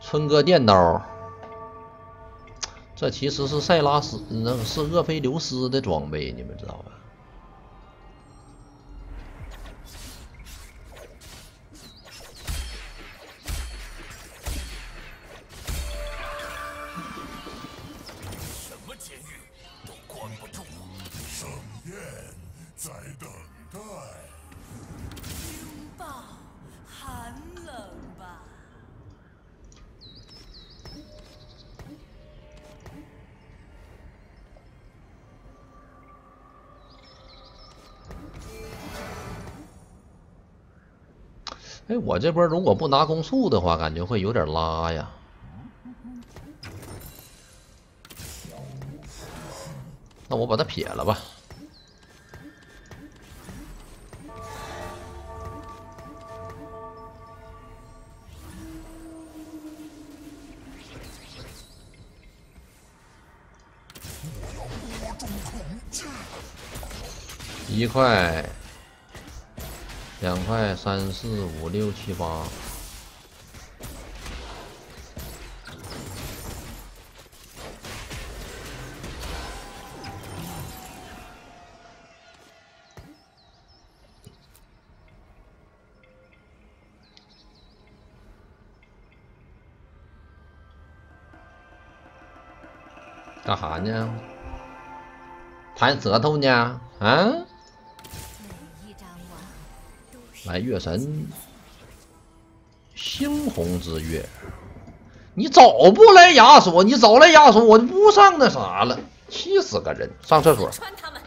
春哥电刀，这其实是塞拉斯，那是厄斐琉斯的装备，你们知道吧？ 什么监狱都关不住，盛宴在等待。 拥抱寒冷吧。 哎，我这波如果不拿攻速的话，感觉会有点拉呀。那我把它撇了吧。1块、2块、3、4、5、6、7、8。干啥呢？弹舌头呢？啊？来月神，猩红之月。你早不来亚索，你早来亚索，我就不上那啥了，气死个人！上厕所。 穿他们。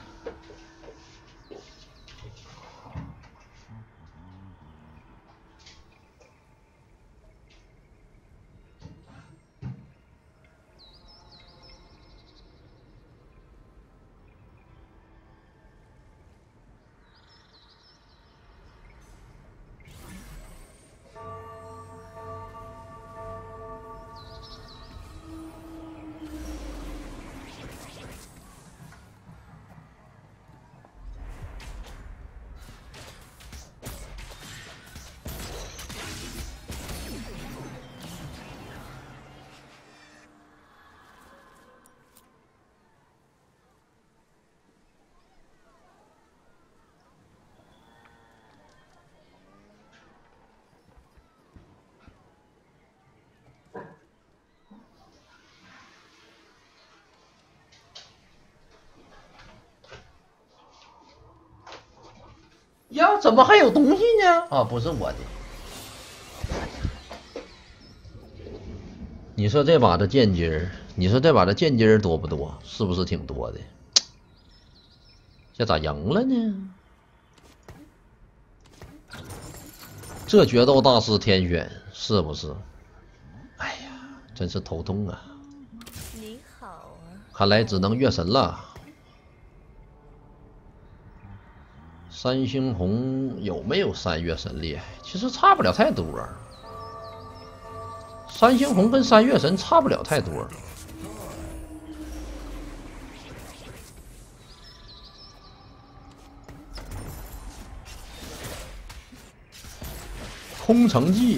呀，怎么还有东西呢？啊，不是我的。你说这把的剑姬儿，你说这把的剑姬儿多不多？是不是挺多的？这咋赢了呢？这决斗大师天选是不是？哎呀，真是头痛啊！ 你好啊。 看来只能月神了。三猩红有没有3月神厉害？其实差不了太多。三猩红跟3月神差不了太多。空城计。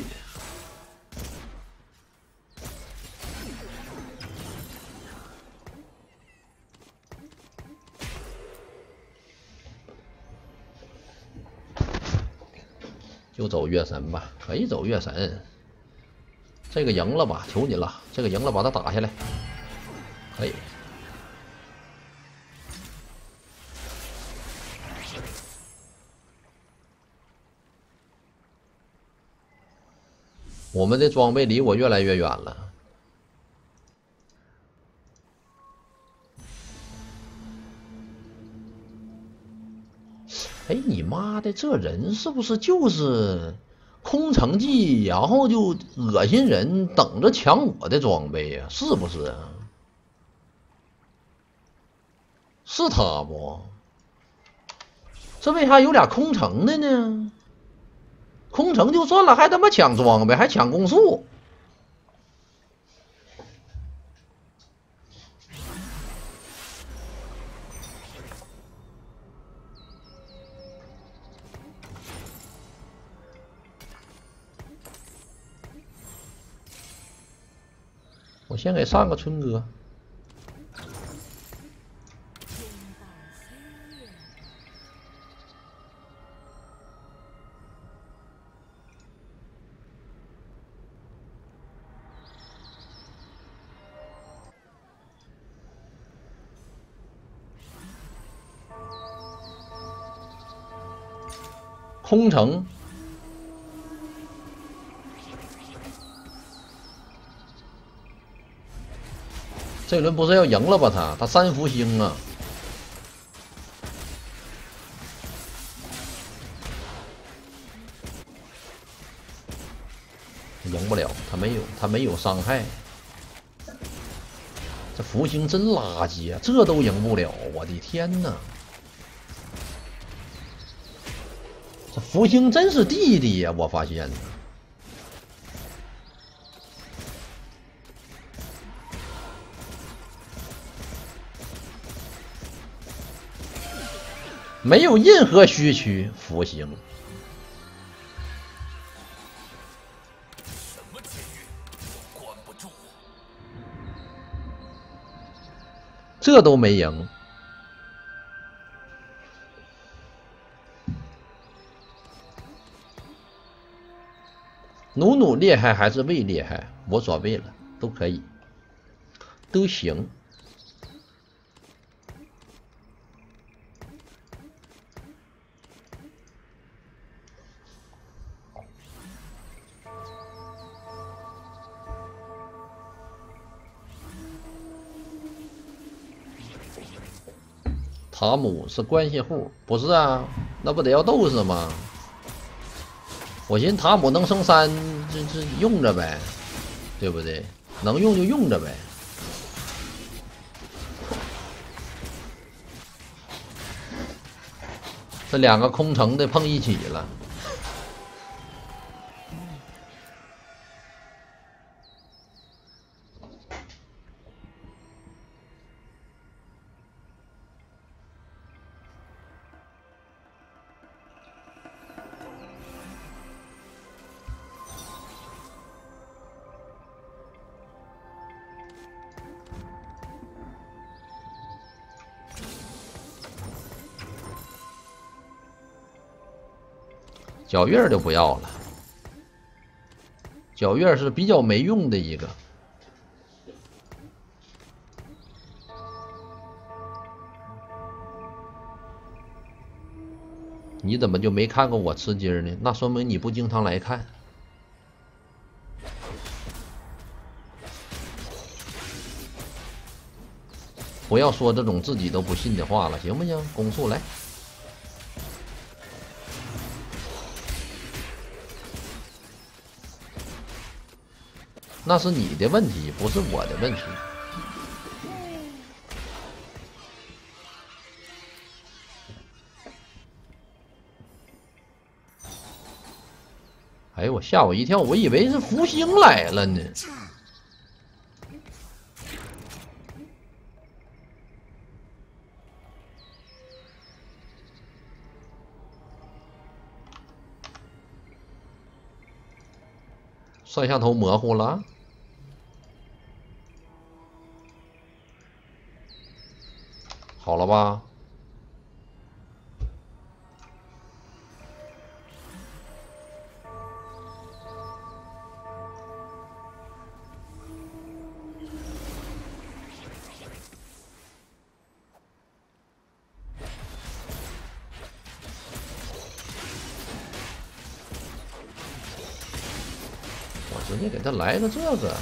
就走月神吧，可以走月神。这个赢了吧，求你了，这个赢了把他打下来，可以。我们的装备离我越来越远了。哎，你妈的，这人是不是就是空城计，然后就恶心人，等着抢我的装备呀？是不是啊？是他不？这为啥有俩空城的呢？空城就算了，还他妈抢装备，还抢攻速。 我先给上个春哥。空城，这轮不是要赢了吧？他3福星啊，赢不了，他没有伤害，这福星真垃圾啊，这都赢不了，我的天哪！ 这福星真是弟弟呀！我发现，没有任何虚区福星。 什么监狱都关不住， 这都没赢。 努厉害还是魏厉害，无所谓了，都可以，都行。塔姆是关系户，不是啊？那不得要斗士吗？ 我寻思塔姆能升3，这用着呗，对不对？能用就用着呗。这2个空城的碰一起了，皎月就不要了，皎月是比较没用的一个。你怎么就没看过我吃鸡呢？那说明你不经常来看。不要说这种自己都不信的话了，行不行？攻速来。 那是你的问题，不是我的问题。哎呦，我吓我一跳，我以为是福星来了呢。摄像头模糊了。 好了吧？我直接给他来个这个。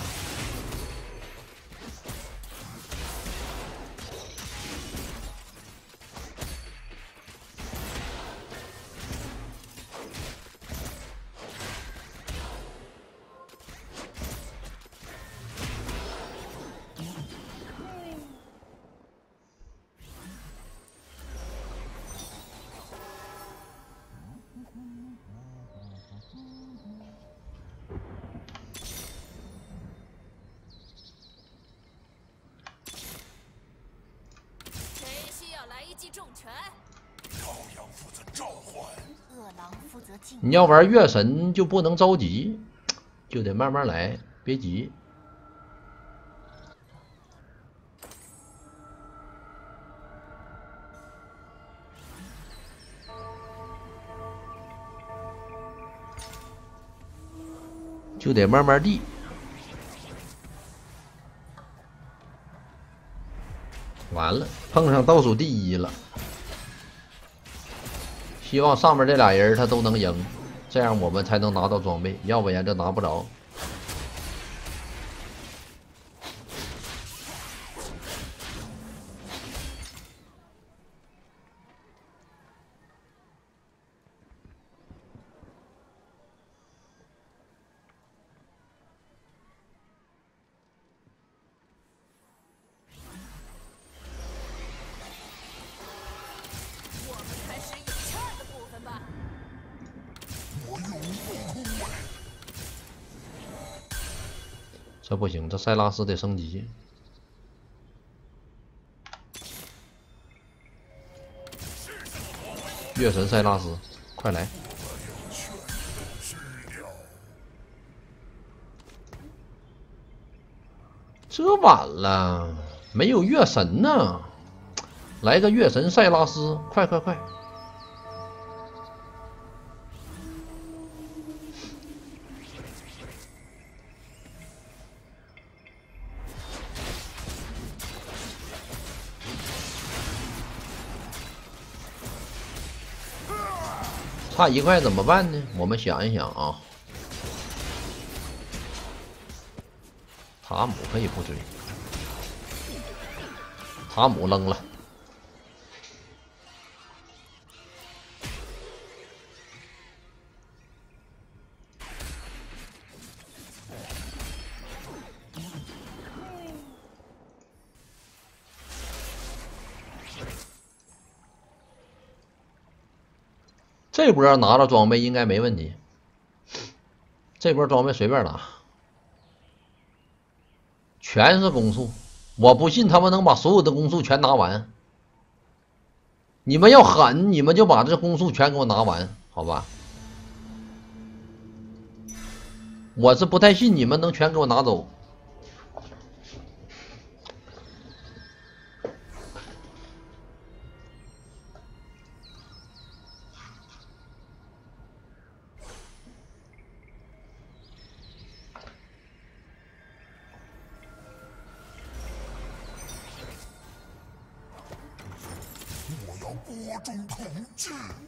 重拳， 羔羊负责召唤， 饿狼负责进。 你要玩月神就不能着急，就得慢慢来，别急。 就得慢慢地。完了，碰上倒数第一了。希望上面这俩人他都能赢，这样我们才能拿到装备，要不然就拿不着。这不行，这塞拉斯得升级。月神塞拉斯，快来！这晚了，没有月神呢，来个月神塞拉斯，快快快！差一块怎么办呢？我们想一想啊，塔姆可以不追，塔姆扔了。这波拿到装备应该没问题，这波装备随便拿，全是攻速，我不信他们能把所有的攻速全拿完。你们要狠，你们就把这攻速全给我拿完，好吧？我是不太信你们能全给我拿走。 播种统治。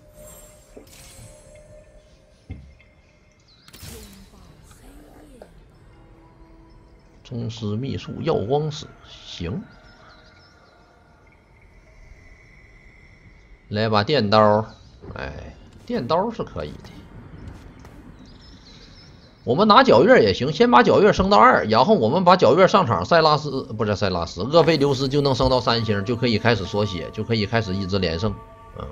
宗师秘术耀光使，行。来把电刀，哎，电刀是可以的。我们拿皎月也行，先把皎月升到2，然后我们把皎月上场，塞拉斯不是塞拉斯，厄斐琉斯就能升到3星，就可以开始缩血，就可以开始一直连胜。嗯。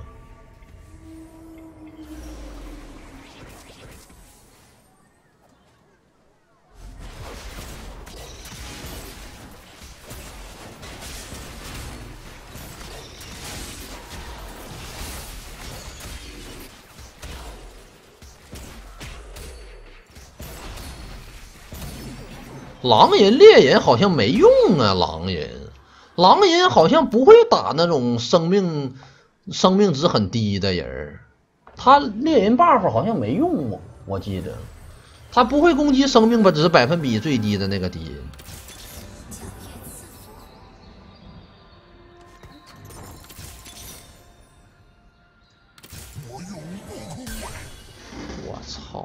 狼人猎人好像没用啊，狼人好像不会打那种生命值很低的人，他猎人 buff 好像没用过，我记得他不会攻击生命值比最低的那个敌人。我操！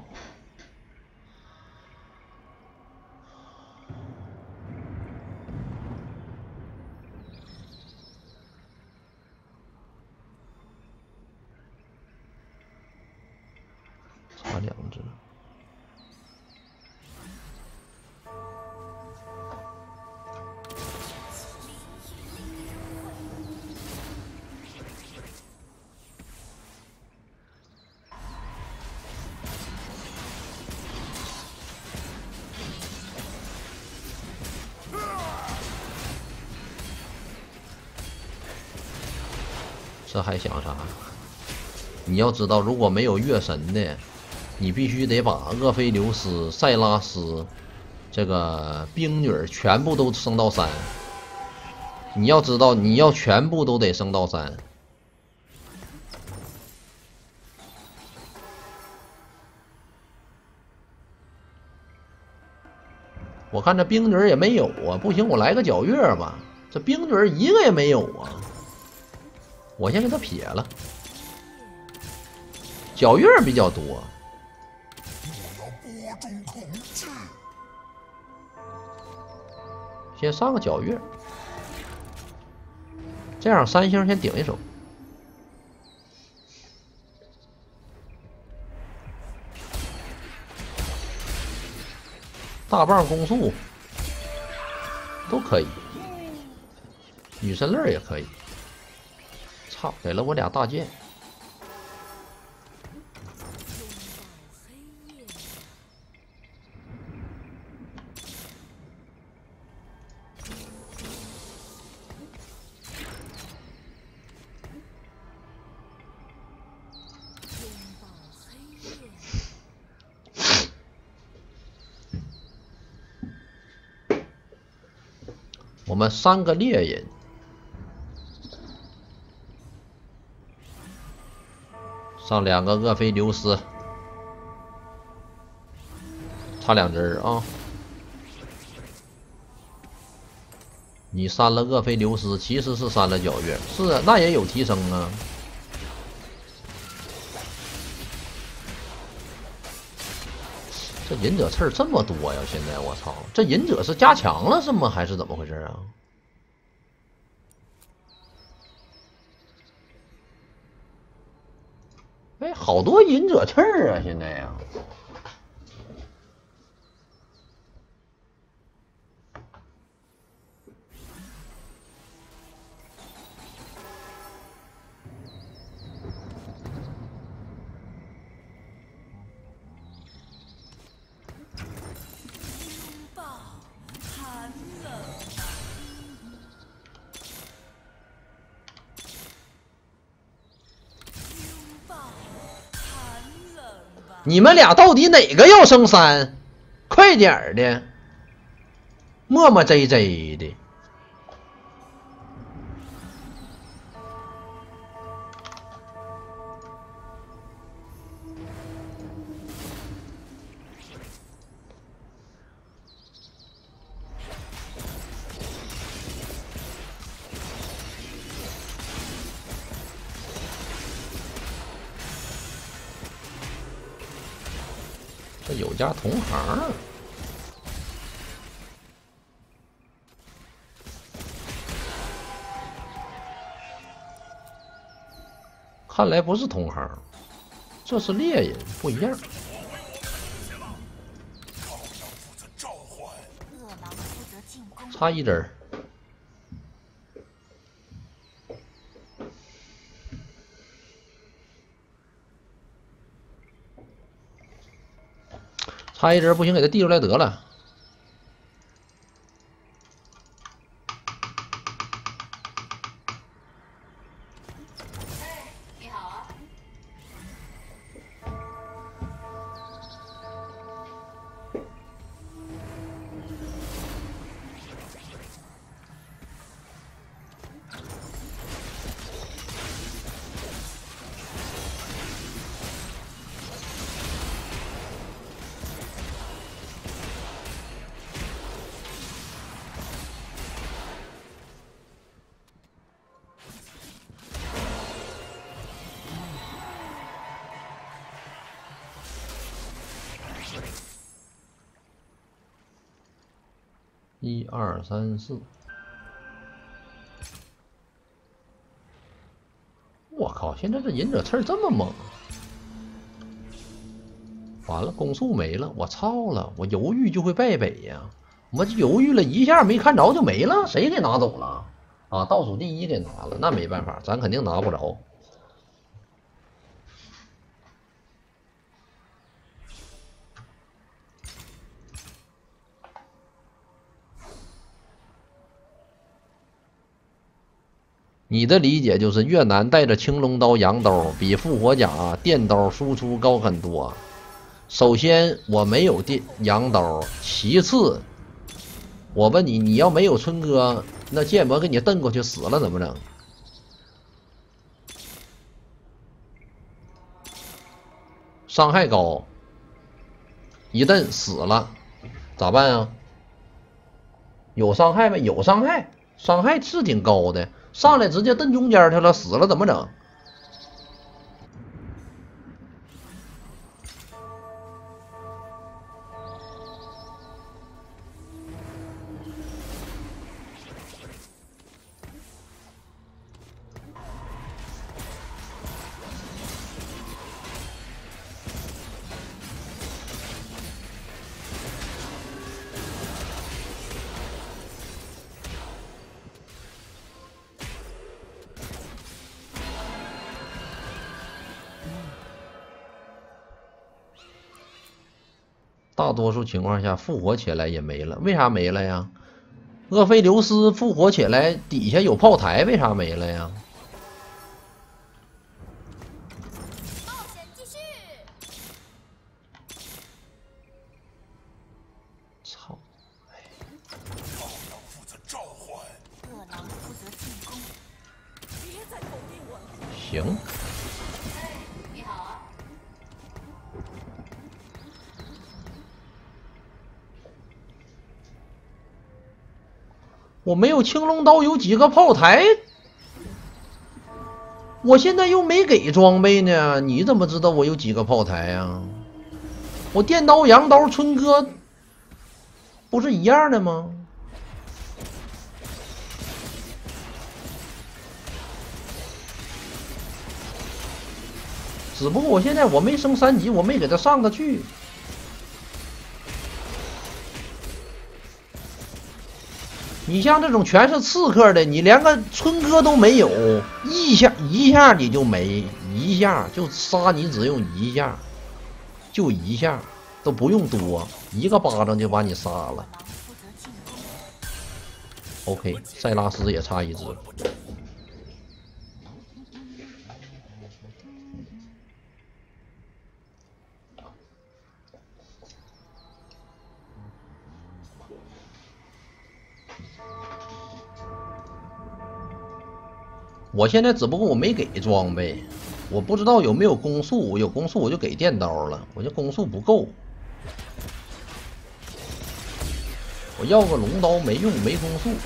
差2只。这还想啥？你要知道，如果没有月神的，你必须得把厄斐琉斯、塞拉斯这个冰女全部都升到3。你要知道，你要全部都得升到3。 我看这冰女也没有啊，不行，我来个皎月吧。这冰女一个也没有啊，我先给他撇了。皎月比较多， 我要播种恐惧。 先上个皎月，这样3星先顶一手。大棒攻速都可以，女神泪也可以。操，给了我俩大剑。我们3个猎人，上2个厄菲琉斯，差2只啊！你删了厄菲琉斯，其实是删了皎月，是啊，那也有提升啊。这忍者刺这么多呀！现在我操，这忍者是加强了是吗？还是怎么回事啊？哎，好多忍者刺啊！现在呀，你们俩到底哪个要升3？快点儿的，磨磨唧唧的。这有家同行，看来不是同行，这是猎人，不一样。差1针。差1针不行，给他递出来得了。 你好啊。 1、2、3、4，我靠！现在这忍者刺这么猛，完了，攻速没了，我操了！我犹豫就会败北呀！我犹豫了一下没看着就没了，谁给拿走了？啊，倒数第1给拿了，那没办法，咱肯定拿不着。你的理解就是越南带着青龙刀、羊刀比复活甲电刀输出高很多。首先我没有羊刀，其次我问你，你要没有春哥，那剑魔给你蹬过去死了怎么整？伤害高，一蹬死了，咋办啊？ 有伤害没？有伤害，伤害是挺高的。上来直接蹬中间去了，死了怎么整？大多数情况下复活起来也没了，为啥没了呀？厄斐琉斯复活起来底下有炮台，为啥没了呀？ 冒险继续。 操！ 羔羊负责召唤， 恶狼负责进攻。 别再否定我了。 行。 你好啊。 我没有青龙刀，有几个炮台？我现在又没给装备呢，你怎么知道我有几个炮台呀？我电刀、羊刀、春哥不是一样的吗？只不过我现在我没升3级，我没给他上得去。你像这种全是刺客的，你连个春哥都没有，一下你就没，一下就杀你，只用一下，就一下都不用多，一个巴掌就把你杀了。 狼负责进攻。 OK， 塞拉斯也差一只。我现在只不过我没给装备，我不知道有没有攻速，有攻速我就给电刀了，我这攻速不够。我要个龙刀没用，没攻速。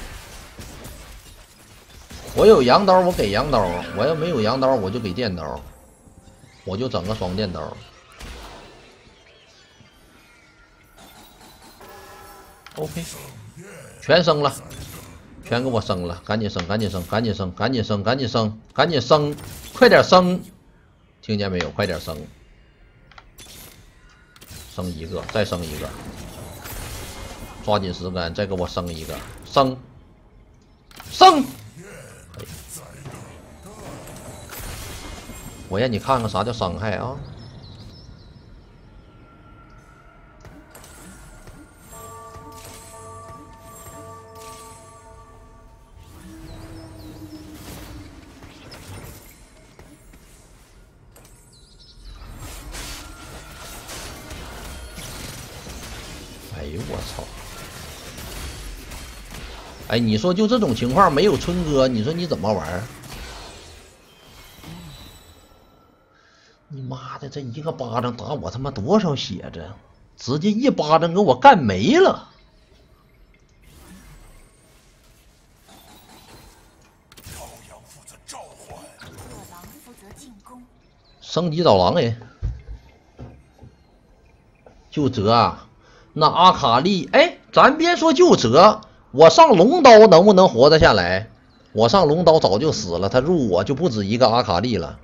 我有羊刀，我给羊刀；我要没有羊刀，我就给电刀，我就整个双电刀。OK， 全升了。全给我升了，赶紧升，赶紧升，赶紧升，赶紧升，赶紧升，赶紧升，快点升！听见没有？快点升！升一个，再升一个，抓紧时间，再给我升一个，升，升！我让你看看啥叫伤害啊！哎呦我操！哎，你说就这种情况没有春哥，你说你怎么玩？你妈的，这一个巴掌打我他妈多少血这？直接一巴掌给我干没了！ 羔羊负责召唤， 恶狼负责进攻。 升级找狼人，就折啊！那阿卡丽，哎，咱别说就折，我上龙刀能不能活得下来？我上龙刀早就死了，他入我就不止一个阿卡丽了，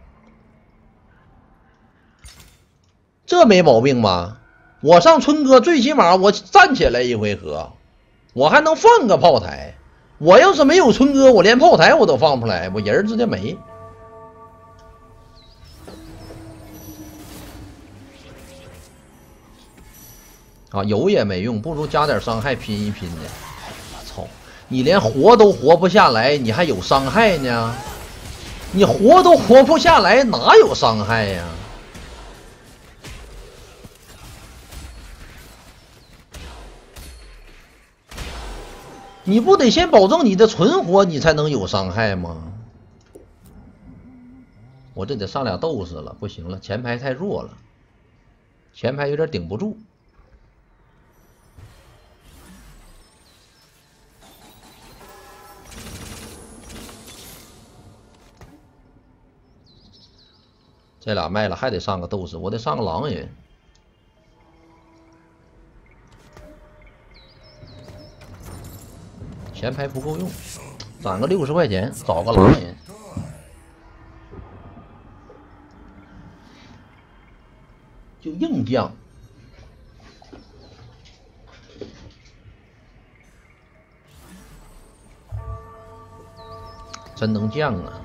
这没毛病吧？我上春哥最起码我站起来一回合，我还能放个炮台。我要是没有春哥，我连炮台我都放不出来，我人直接没。啊，有也没用，不如加点伤害拼一拼呢。操，你连活都活不下来，你还有伤害呢？你活都活不下来，哪有伤害呀？你不得先保证你的存活，你才能有伤害吗？我这得上俩斗士了，不行了，前排太弱了，前排有点顶不住。 这俩卖了还得上个斗士，我得上个狼人。前排不够用，攒个60块钱找个狼人。就硬降。真能降啊！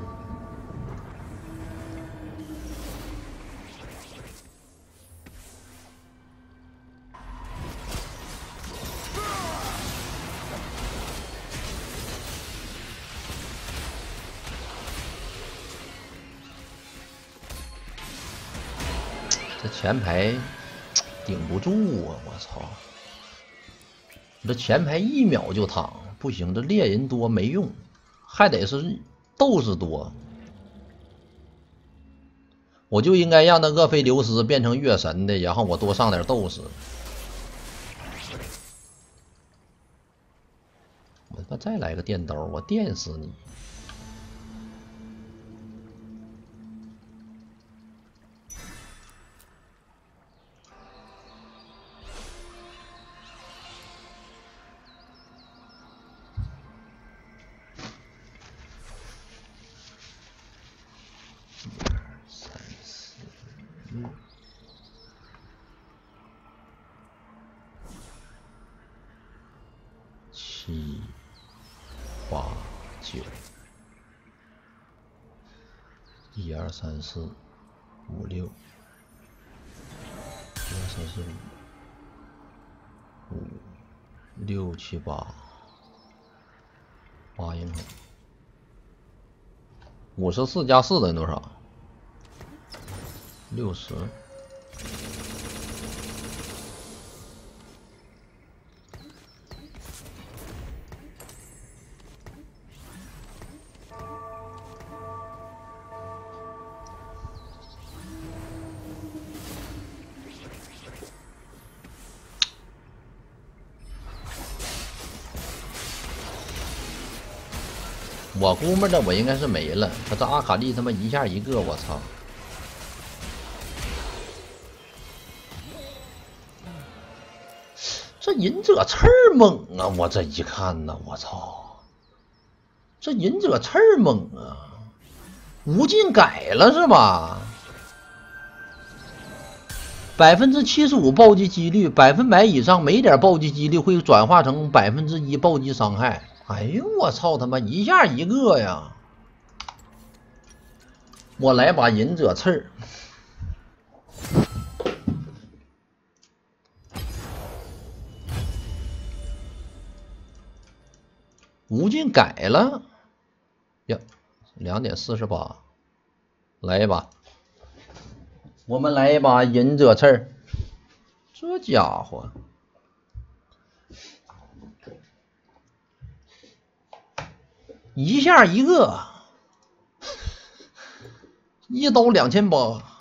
这前排顶不住啊！我操！这前排1秒就躺，不行，这猎人多没用。还得是斗士多，我就应该让那厄斐琉斯变成月神的，然后我多上点斗士。我他妈再来个电刀，我电死你！7、8、9，1、2、3、4、5、6，1、2、3、4、5、6、7、8人口，54加4等于多少？60。我估摸着我应该是没了，他这阿卡丽他妈一下一个，我操！这忍者刺儿猛啊！我这一看呢，我操！这忍者刺儿猛啊！无尽改了是吧？75%暴击几率，100%以上每点暴击几率会转化成1%暴击伤害。哎呦我操他妈一下一个呀！我来把忍者刺儿。无尽改了呀，2.48，来一把，我们来一把忍者刺儿，这家伙一下一个，1刀2800。